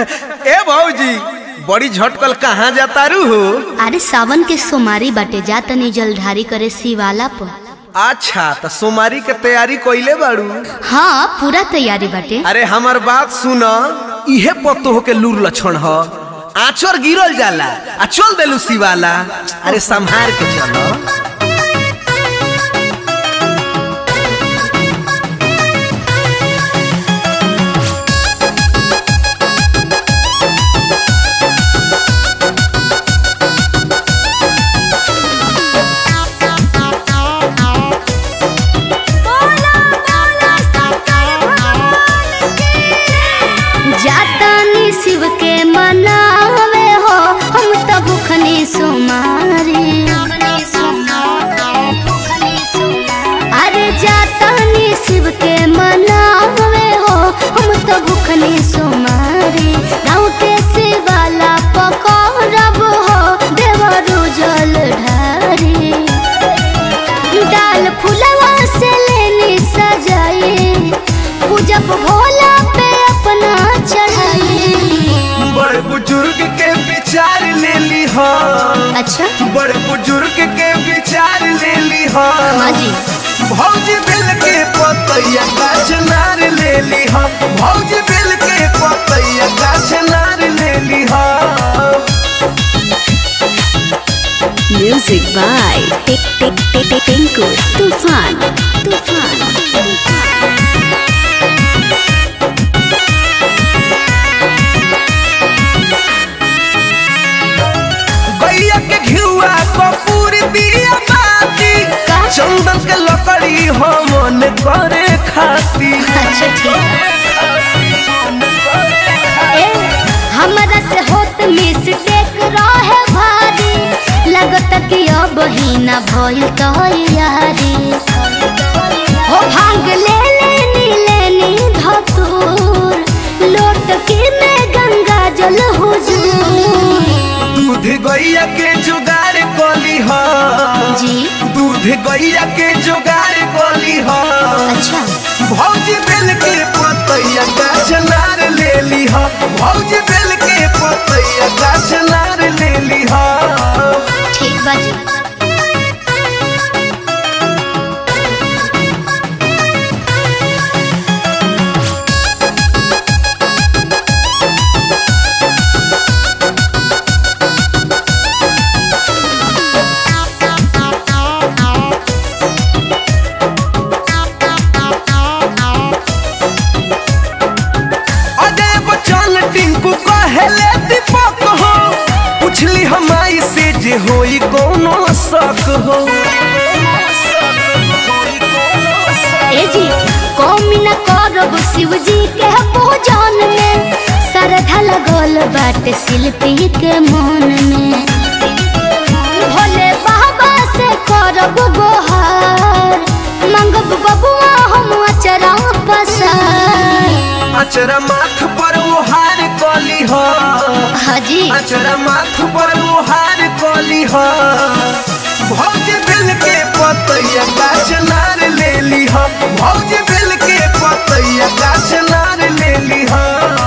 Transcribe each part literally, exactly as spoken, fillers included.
ए भौजी बड़ी झटकल कहाँ जाता रू हो? अरे सावन के सोमारी बाटे जातनी जलधारी करे शिवाला पर। अच्छा तो सोमारी के तैयारी कोइले बाड़ू? हाँ पूरा तैयारी बाटे। अरे हमार बात सुन, इहे पतो हो के लूर लक्षण ह। आचर गिरल जाला आ चल देलू शिवाला। अरे संभार के चलो। जातानी शिव के मनावे हो हम तो भूखनी सुमारी। अरे जातानी शिव के मनावे हो हम तो भूखनी सुमारी। गाँव के शिवाला पकड़ब हो देवरू जल ढारी। डाल फुलवा से लेनी सजाई पूजब भोला पे अपना चढ़ाई। बड़ बुजुर्ग के विचार ले ली हो। अच्छा बड़ बुजुर्ग के विचार ले ली हो। हाँ जी। भौजी बिल के पतैया गाछ नार ले ली हो। भौजी बिल के पतैया गाछ नार ले ली हो। म्यूजिक बाय टिक टिक टिक टिंकू तूफान तूफान तूफान। गैया के घिउआ कपूर दिया बाती, चंदन के लकड़ी हमन करे खाती। अच्छा ठीक है। हमरा से होत मिस्टेक रहे भारी, लगत कि अब ही ना भइल तैयारी। हो भांग ले लेनी लेनी धतूर, लोट की में गंगा जल हुजूर। दूध गैया के जुगाड़ कोली हो जी। दूध गैया के जुगाड़ कोली हो। अच्छा भौजी बेल के पतैया गाछ नार ले ली हो। भौजी बेल के पतैया गाछ नार ले ली हो। ठीक बाजी। पूछली हमारी से जे होई कोनो शक हो। ए जी कौमी न करब शिव जी के पूजन में, श्रद्धा लगल बाटे शिल्पी के मन में। भोले बाबा से करब गोहार, मंगब बबुआ हम अचरा पसार। अचरा माथ पर ओहार कोली हो। हाँ जी। अचरा माथ पर ओहार कोली हो। भौजी बिल के पतैया गाछ नार ले ली हो। भौजी बिल के पतैया गाछ नार ले ली हो।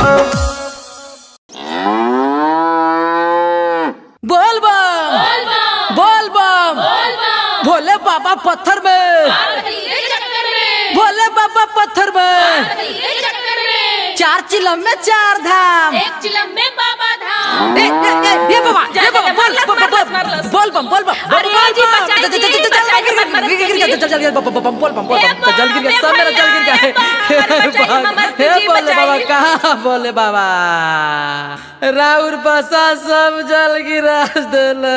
बोल बम बोल बम भोले बाबा पत्थर में, भोले बाबा पत्थर में। चार चिलम में चार धाम, एक चिलम में बाबा धाम। ए, ए, ए, ये बाबा ये बाबा बोल बोल बोल बम बोल बम। अरे जी बचाई जी बचाई जल जल बम बम बोल बम बोल बम। जल गिर गया, सब मेरा जल गिर गया। हे बोले बाबा कहाँ बोले बाबा? राउर बसा सब जल गिरा देला।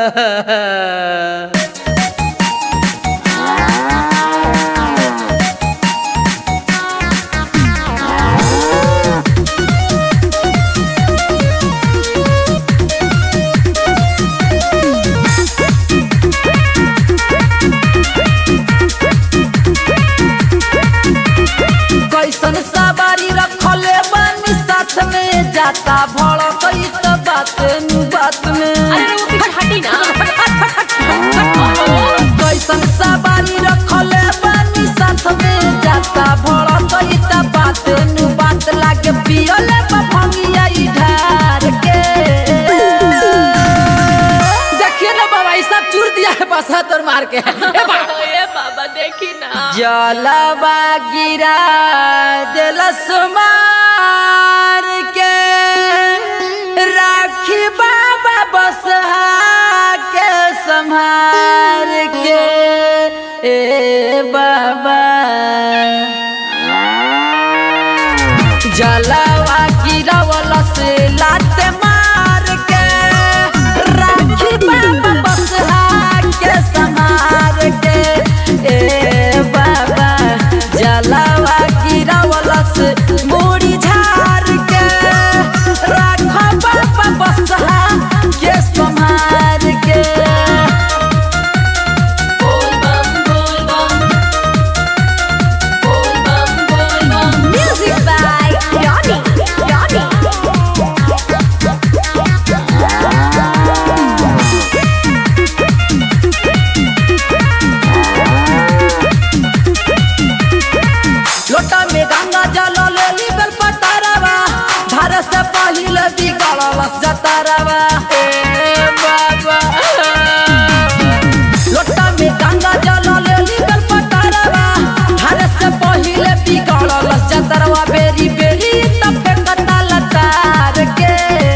कैसन सवारी रखले बानी साथ में, जाता भड़ कई तो बात बात में। अरे वो पीछे हटी ना। कैसन सवारी रखले बानी साथ में, जाता भड़ कई तो बात बात लागे पियले भंगिया चूर दिया है बसा तोर मार के। ए बाबा देखी ना जलवा गिरा दिलस मार के राखी बाबा बसहा के संभार के ए बाबा जलवा गिरावला से लाते मार के राखी बाबा बसहा के संभार के ए बाबा जलवा गिरावला से मुड़ी झार के राखो बाबा बसहा के संभार के। बोल बम बोल बम बोल बम बोल बम म्यूजिक बाय जॉनी जॉनी। लोटा में गंगा जल लेली बेल पतारवा धार से पहिले बिगड़लस जतारवा ए बाबा। लोटा में गंगा जल लेली बेल पतारवा धार से पहिले बिगड़लस जतारवा बेरी बेरी तब पे कता लतार के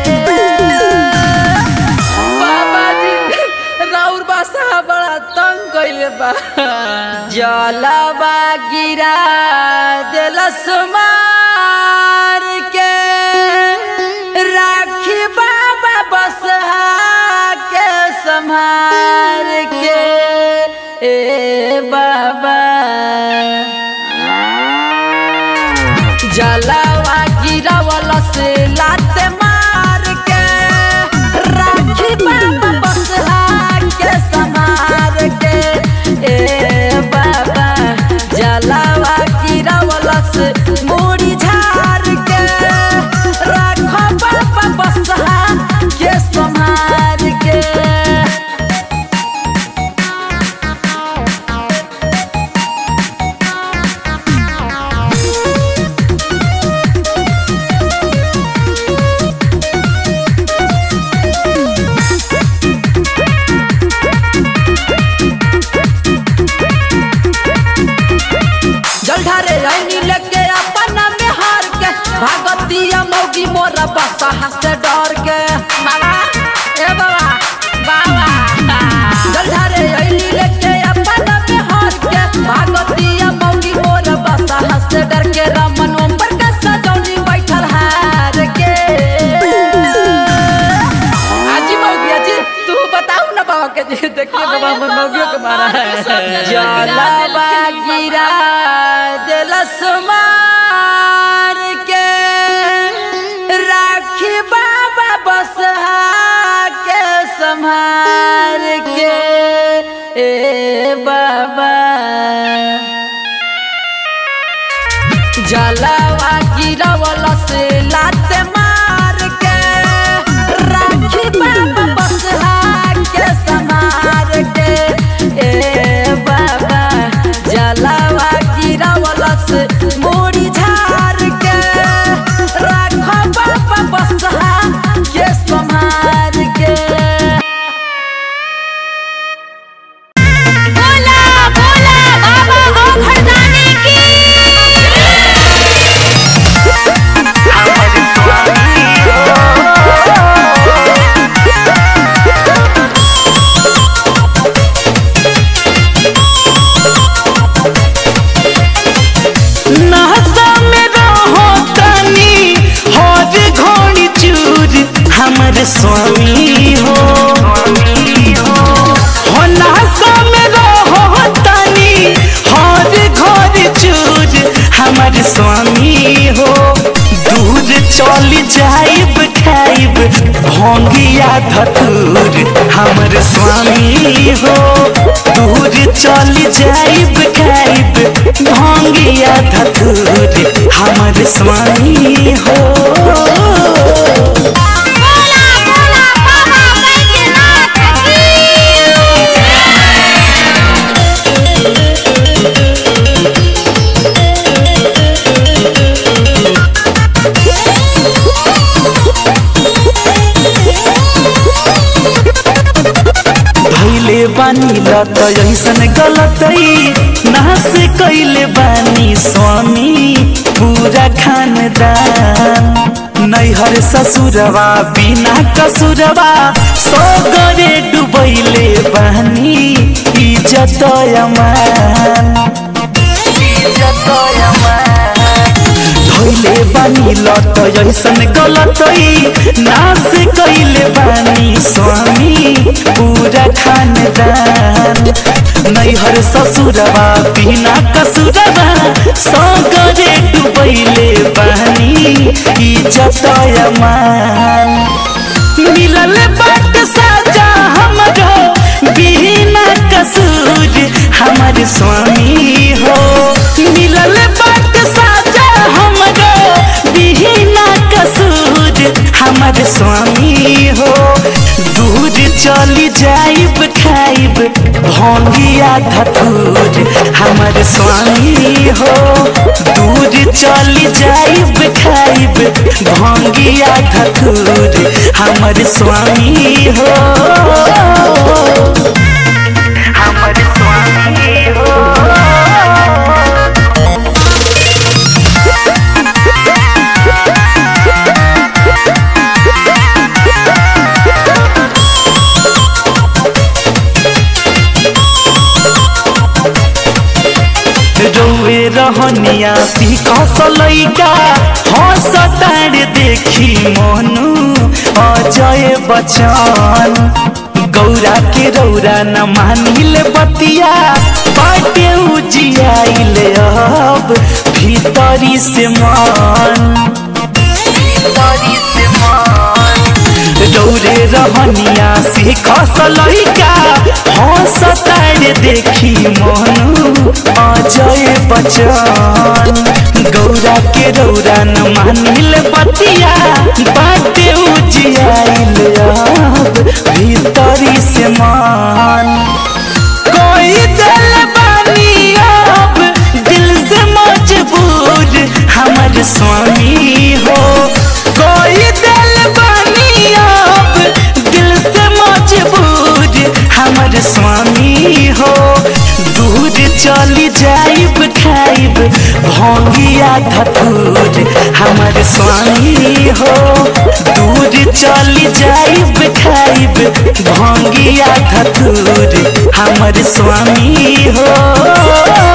बाबा जी राउर बासा बड़ा तंग कइले बा। जलवा गिरा दिलस मार के राखी बाबा बसहा के संभार के ए बाबा जलवा गिरावला से लाते मार के राखी बाबा बसहा के संभार के ए बाबा जलवा गिरावला से मुड़ी झार के राखो बाबा बसहा के संभार के। जलधारे आईनी लेके अपना में हार के भागतिया मौगी मोरा बसहा से डर के बाबा ए बाबा बाबा। जलधारे आईनी लेके अपना में हार के भागतिया मौगी मोरा बसहा से डर के रमन ऊपर के सजौनी बैठल हार के। आजी मौगी आजी तू बताऊ ना बाबा के जी देखिए बाबा मन मौगियों के मारा है। जलवा गिरा दिलस मार के राखी बाबा बसहा के संभार के ए बाबा जलवा गिरावला से लाते मार के राखी बाबा बसहा के संभार के ए बाबा जलवा गिरावला से मुड़ी झार के राखो बाबा बसहा के संभार के। बोला बोला बाबा ओ घरदानी की। नहसा में रहो तनी हर घोड़ी चूर हमर स्वामी हो हो नहसा में रहो तनी हर घोड़ी चूर हमर स्वामी हो। दूर चल जाइब खाइब भोंगिया धतूर हमर स्वामी हो। दूर चल जाइब खाइब भोंगिया धतूर हमर स्वामी हो। बोला बोला बाबा बैजनाथ की। धोइले बानी लत ऐसन गलतई नास कैले बानी स्वामी पूरा खानदान नैहर ससुरवा बिना कसुरवा सगरे डुबैले बानी इज्जत अमान इज्जत अमान धोइले बानी लत ऐसन गलतई नास कैले बानी स्वामी पूरा खानदान नैहर ससुरवा बिना कसुरवा सगरे डुबैले बानी इज्जत अमान मिलल बाट साजा हमरो बिना कसूर हमार स्वामी हो मिलल बाट साजा हमरो बिना कसूर हमार स्वामी हो दूर चली जाइब खाइब भोंगिया धतूर हमार स्वामी हो दूर चली जाइब खाइब भोंगिया धतूर हमार स्वामी हो हमार स्वामी हो रोवे रहनिया सीखस लैका हंसतार देखी मनु अजय बच्चन गौरा के रौरा न मानिल बतिया बाटे उजियाइल अब भीतरी से मन भीतरी से मन रौरे रहनिया सीखस लैका हंसतार देखी मनु अजय बच्चन गौरा के रौरा न मानिल बतिया बाटे उजियाइल अब भीतरी से मन कोई दिल बानी अब दिल से मजबूर हमार स्वामी हो कोई दिल बानी अब दिल से मजबूर हमार स्वामी हो दूर चली जाइब खाइब भोंगिया धतूर हमार स्वामी हो दूर चली जाइब खाइब भोंगिया धतूर हमार स्वामी हो।